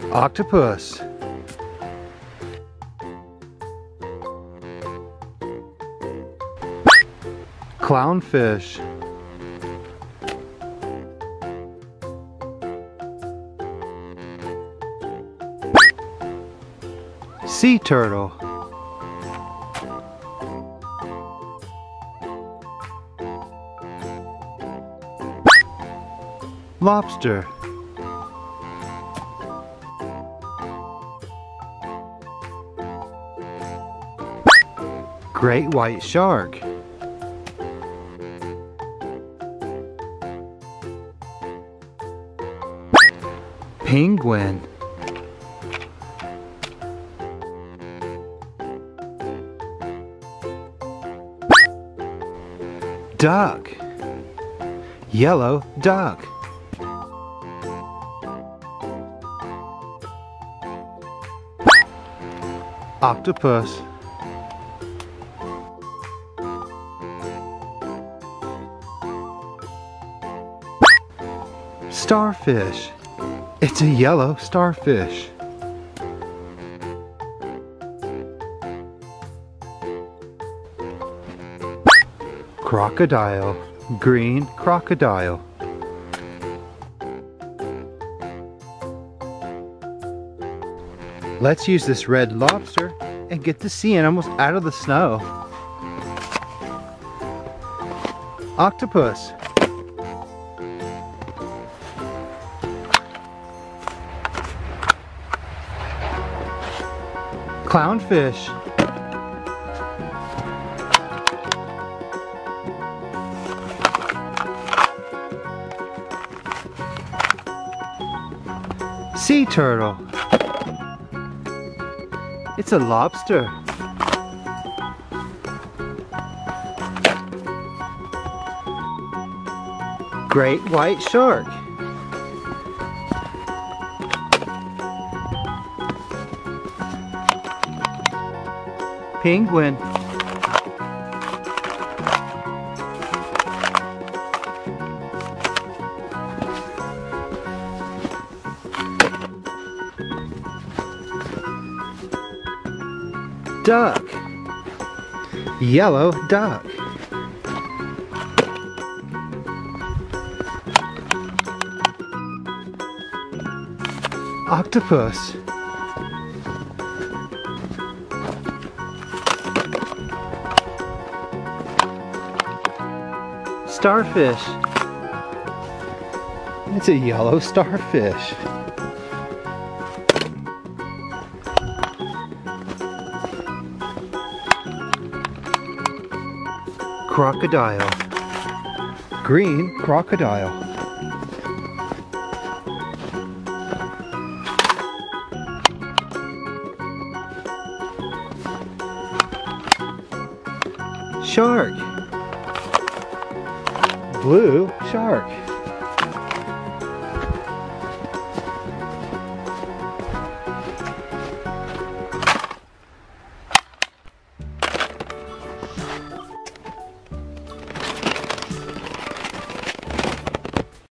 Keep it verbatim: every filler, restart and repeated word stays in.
Octopus. Clownfish. Sea turtle. Lobster. Great white shark. Penguin. Duck. Yellow duck. Octopus. Starfish. It's a yellow starfish. Crocodile. Green crocodile. Let's use this red lobster and get the sea animals out of the snow. Octopus. Clownfish. Sea turtle. It's a lobster. Great white shark. Penguin. Duck. Yellow duck. Octopus. Starfish. It's a yellow starfish. Crocodile. Green crocodile. Shark. Blue shark.